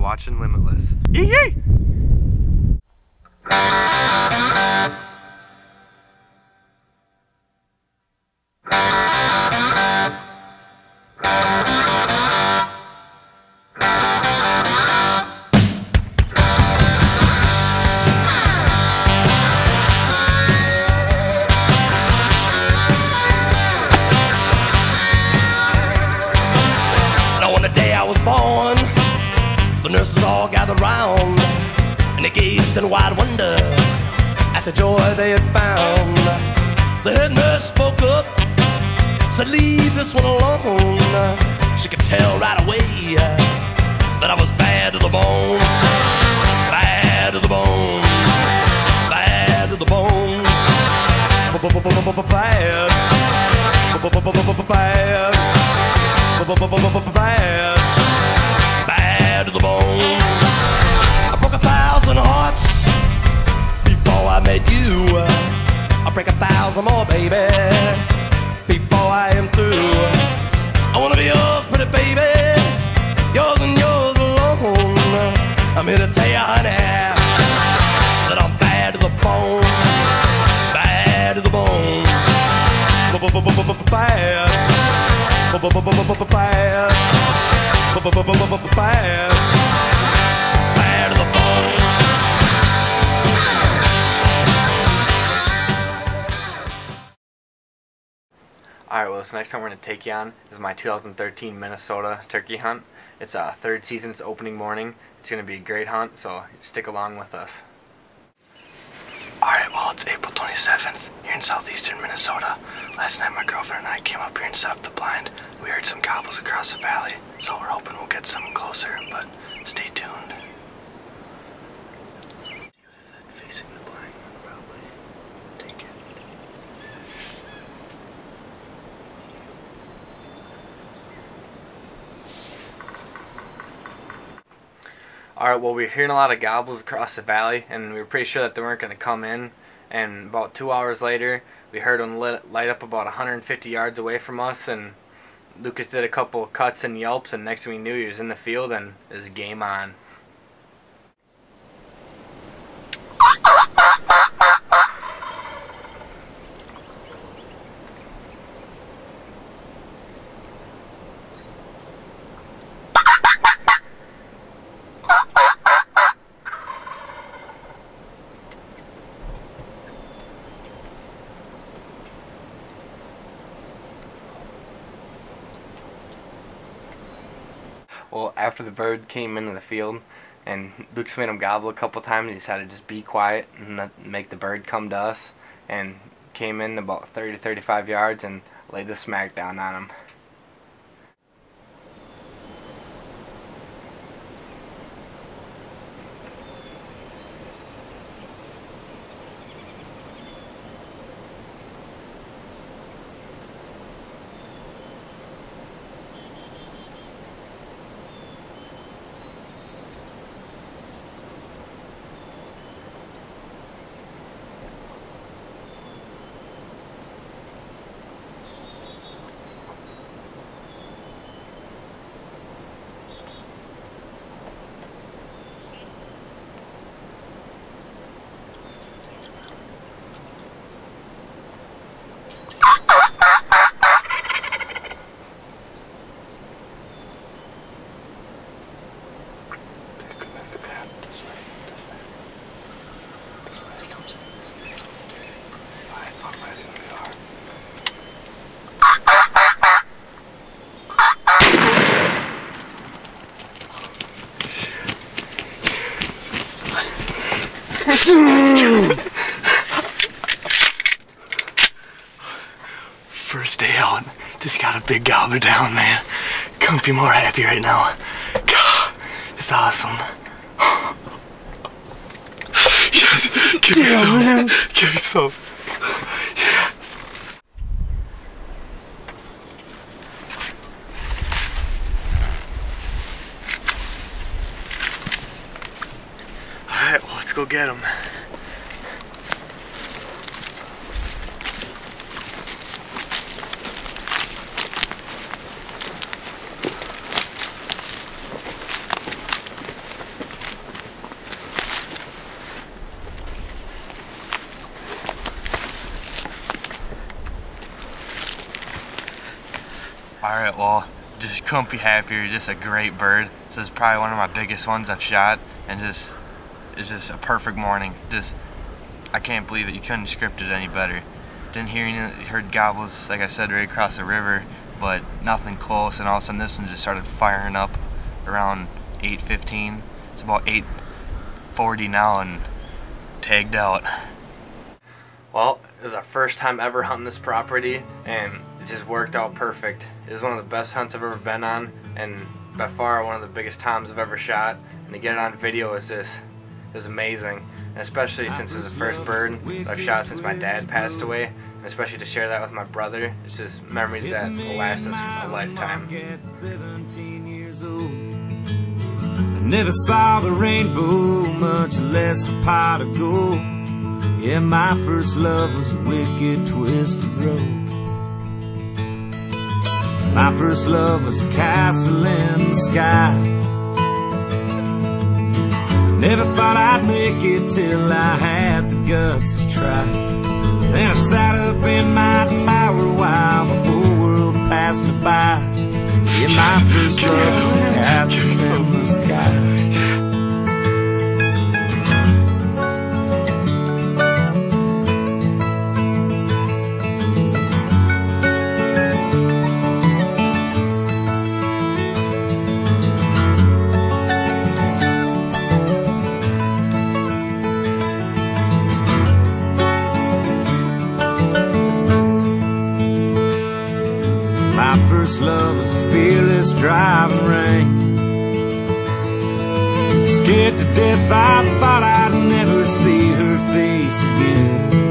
watching Limitless. Yee yee! Born, the nurses all gathered round, and they gazed in wide wonder at the joy they had found. The head nurse spoke up, said, "Leave this one alone." She could tell right away that I was bad to the bone, bad to the bone, bad to the bone, bad, bad. Bad to the bone. I broke 1,000 hearts before I met you. I'll break 1,000 more, baby, before I am through. I wanna be yours, pretty baby, yours and yours alone. I'm here to tell you, honey, that I'm bad to the bone, bad to the bone, bad, bad, bad to the bone. Alright, well, this next time we're going to take you on is my 2013 Minnesota turkey hunt. It's a third season's opening morning. It's going to be a great hunt, so stick along with us. Alright, well, it's April 27th here in southeastern Minnesota. Last night my girlfriend and I came up here and set up the blind. We heard some gobbles across the valley, so we're hoping we'll get some closer, but stay tuned. Facing the blind, probably. Take it. Alright, well, we were hearing a lot of gobbles across the valley, and we were pretty sure that they weren't going to come in. And about 2 hours later, we heard them light up about 150 yards away from us, and Lucas did a couple cuts and yelps, and next thing we knew, he was in the field, and it was game on. Well, after the bird came into the field and Lucas made him gobble a couple times, he decided to just be quiet and not make the bird come to us, and came in about 30 to 35 yards and laid the smack down on him. First day out, just got a big gobbler down, man. Couldn't be more happy right now. God, it's awesome. Yes, give me some, man. Give me some. Yes. Alright, well, let's go get him. Alright, well, just couldn't be happier. Just a great bird. This is probably one of my biggest ones I've shot, and it's just a perfect morning. I can't believe it. You couldn't script it any better. Didn't hear any, heard gobbles, like I said, right across the river, but nothing close, and all of a sudden this one just started firing up around 8:15. It's about 8:40 now and tagged out. Well, it was our first time ever hunting this property, and it just worked out perfect. It was one of the best hunts I've ever been on, and by far one of the biggest toms I've ever shot. And to get it on video is amazing, and especially since it's the first bird that I've shot since my dad passed away, and especially to share that with my brother. It's just memories that will last us a lifetime. 17 years old. I never saw the rainbow, much less a pot of gold. Yeah, my first love was a wicked, twisted road. My first love was a castle in the sky. Never thought I'd make it till I had the guts to try. Then I sat up in my tower while the whole world passed me by. Yeah, my first love was a castle in the sky. My first love was a fearless driving rain. Scared to death, I thought I'd never see her face again.